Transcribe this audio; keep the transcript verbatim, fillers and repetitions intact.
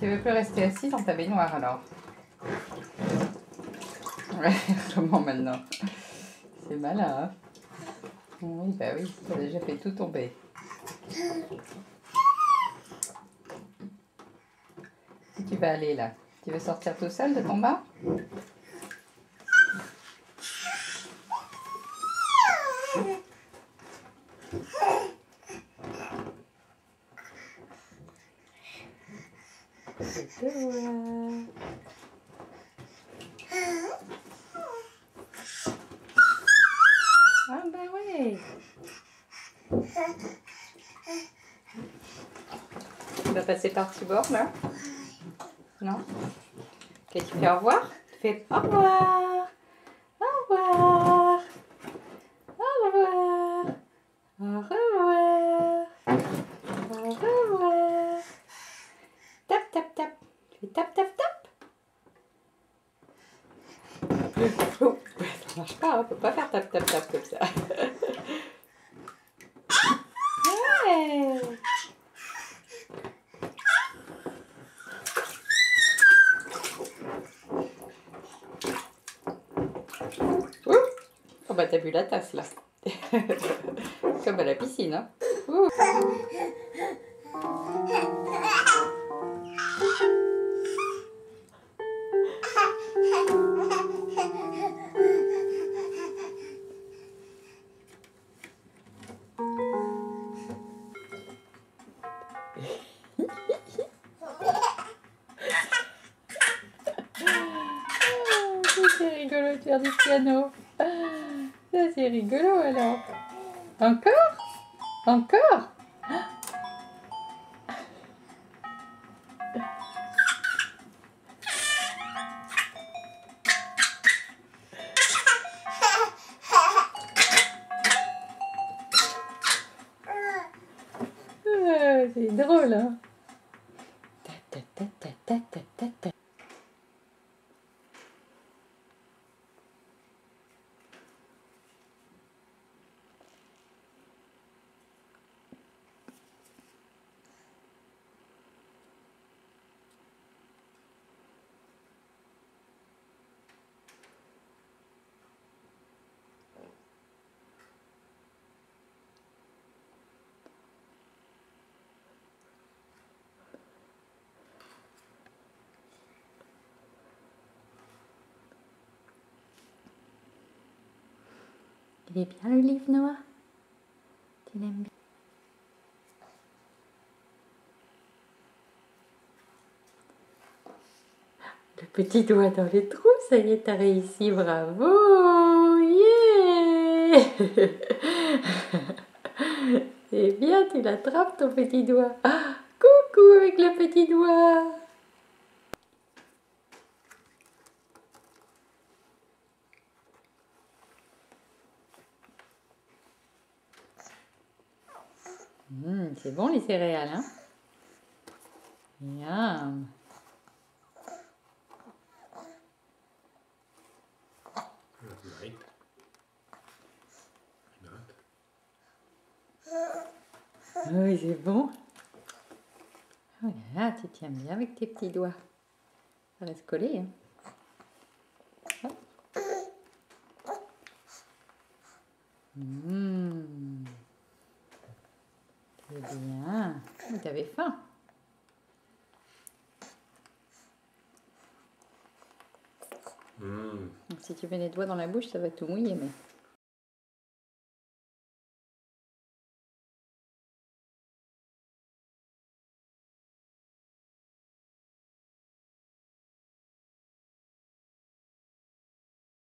Tu veux plus rester assise dans ta baignoire alors? Ouais, comment maintenant? C'est malin, hein? Oui, bah oui, tu as déjà fait tout tomber. Où tu vas aller là? Tu veux sortir tout seul de ton bain? Je te vois. Ah bah oui. Tu vas passer par-dessus bord là? Non? Ok, tu fais au revoir? Tu fais au revoir. Au revoir. Au revoir. Au revoir. Au revoir. Tap, tap, tap. Tu fais tap, tap, tap. Oh, ça marche pas, on ne peut pas faire tap, tap, tap comme ça. Ouais. Ouh. Oh bah t'as bu la tasse là. Comme à la piscine, hein. Ouh. C'est rigolo de faire du piano. Ça c'est rigolo alors. Encore? Encore? Ah, c'est drôle, hein? Ta, ta, ta, ta, ta, ta, ta. Il est bien le livre, Noah? Tu l'aimes bien? Le petit doigt dans les trous, ça y est, t'as réussi, bravo! Yeah! C'est bien, tu l'attrapes ton petit doigt. Ah, coucou avec le petit doigt! Mmh, c'est bon les céréales, hein? Miam! Oui, c'est bon. Oh là là, tu tiens bien avec tes petits doigts. Ça reste collé, hein? Hop. Mmh. C'est bien. Tu avais faim. Mmh. Si tu mets les doigts dans la bouche, ça va tout mouiller, mais...